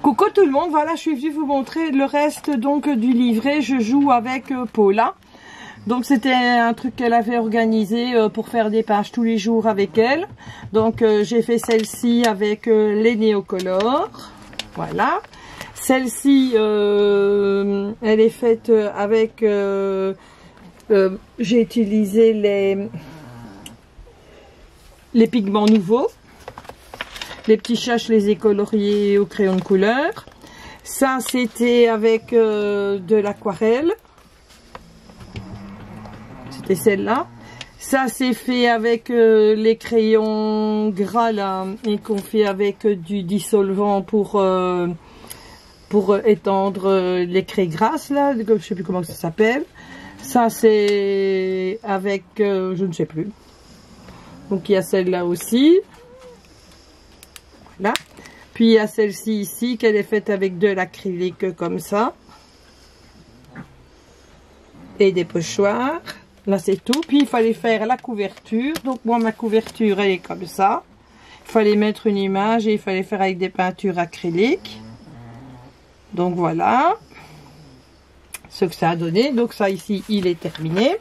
Coucou tout le monde, voilà, je suis venue vous montrer le reste donc du livret. Je joue avec Paula. Donc c'était un truc qu'elle avait organisé pour faire des pages tous les jours avec elle. Donc j'ai fait celle-ci avec les néocolores. Voilà. Celle-ci, elle est faite avec... j'ai utilisé les pigments nouveaux. Les petits chats, je les ai coloriés au crayon de couleur. Ça, c'était avec de l'aquarelle. C'était celle-là. Ça, c'est fait avec les crayons gras, là, et qu'on fait avec du dissolvant pour étendre les craies grasses, là. Je ne sais plus comment ça s'appelle. Ça, c'est avec... je ne sais plus. Donc, il y a celle-là aussi. Là. Puis il y a celle-ci ici qu'elle est faite avec de l'acrylique comme ça et des pochoirs. Là c'est tout. Puis il fallait faire la couverture. Donc moi ma couverture elle est comme ça. Il fallait mettre une image et il fallait faire avec des peintures acryliques. Donc voilà ce que ça a donné. Donc ça ici il est terminé.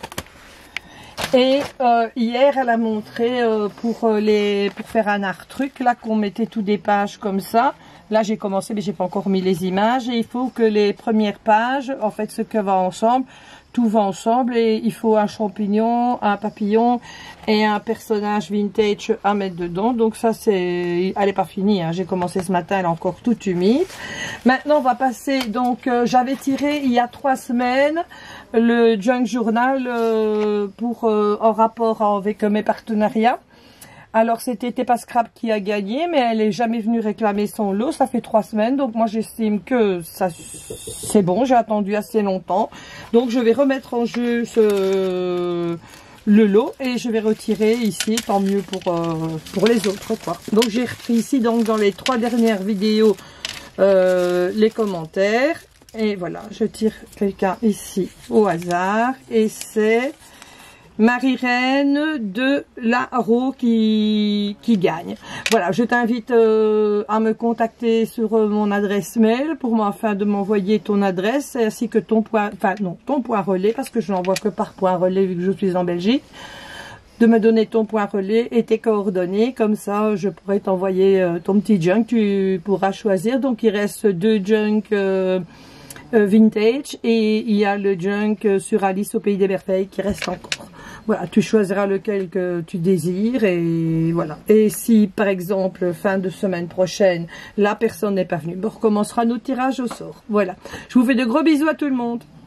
Et hier, elle a montré pour faire un art truc, là, qu'on mettait tout des pages comme ça. Là, j'ai commencé, mais j'ai pas encore mis les images. Et il faut que les premières pages, en fait, ce que va ensemble, tout va ensemble. Et il faut un champignon, un papillon et un personnage vintage à mettre dedans. Donc ça, c'est... Elle n'est pas finie, hein. J'ai commencé ce matin, elle est encore toute humide. Maintenant, on va passer... Donc, j'avais tiré il y a 3 semaines... le Junk Journal en rapport avec mes partenariats. Alors c'était Tepa Scrap qui a gagné, mais elle est jamais venue réclamer son lot. Ça fait 3 semaines, donc moi j'estime que ça c'est bon. J'ai attendu assez longtemps, donc je vais remettre en jeu le lot et je vais retirer ici. Tant mieux pour les autres, quoi. Donc j'ai repris ici donc dans les 3 dernières vidéos les commentaires. Et voilà, je tire quelqu'un ici au hasard. Et c'est Marie-Reine de la Roue qui gagne. Voilà, je t'invite à me contacter sur mon adresse mail afin de m'envoyer ton adresse ainsi que ton point relais, parce que je n'envoie que par point relais vu que je suis en Belgique. De me donner ton point relais et tes coordonnées, comme ça je pourrais t'envoyer ton petit junk, tu pourras choisir. Donc il reste 2 junk vintage et il y a le junk sur Alice au Pays des Merveilles qui reste encore. Voilà, tu choisiras lequel que tu désires et voilà. Et si par exemple fin de semaine prochaine la personne n'est pas venue, on recommencera nos tirages au sort. Voilà, je vous fais de gros bisous à tout le monde.